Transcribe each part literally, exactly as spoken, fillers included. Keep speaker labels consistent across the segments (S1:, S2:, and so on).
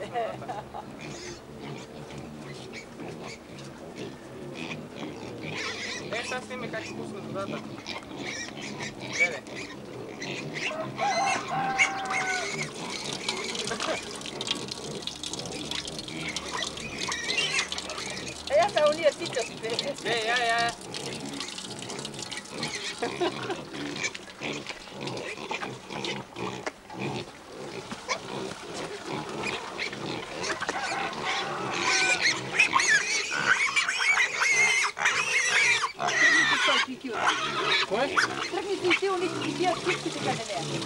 S1: Е, сега сниме как спусна водата. Гледай.
S2: Е, я са уния сичащите.
S1: Е, я, я, я. Кой?
S2: Тръгни си и силни си ги бият всичките къде не.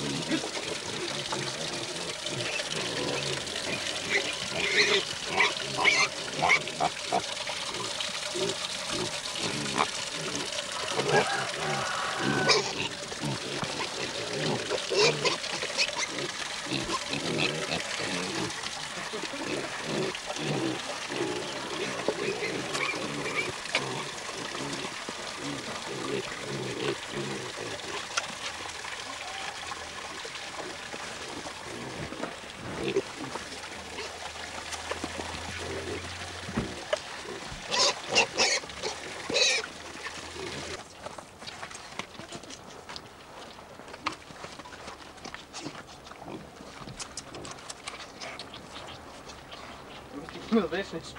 S1: Не знаеш нещо.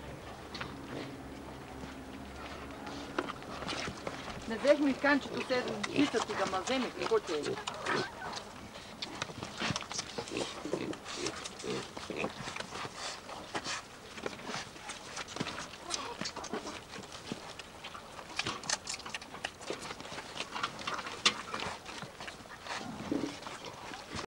S2: Не взех ми канчето се да питат и да ма вземе, какво ти е.